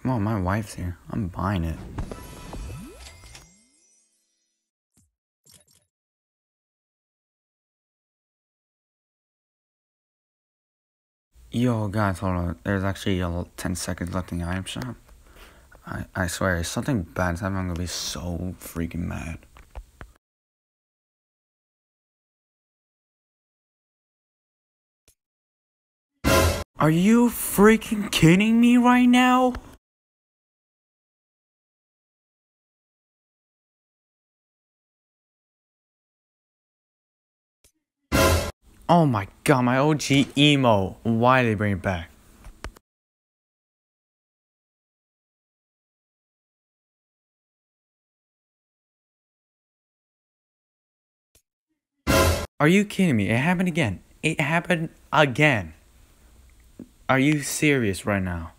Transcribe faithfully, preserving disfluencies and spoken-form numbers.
Come on, my wife's here. I'm buying it. Yo, guys, hold on. There's actually uh, ten seconds left in the item shop. I, I swear, if something bad's happening, I'm gonna be so freaking mad. Are you freaking kidding me right now? Oh my god, my O G emo. Why did they bring it back? Are you kidding me? It happened again. It happened again. Are you serious right now?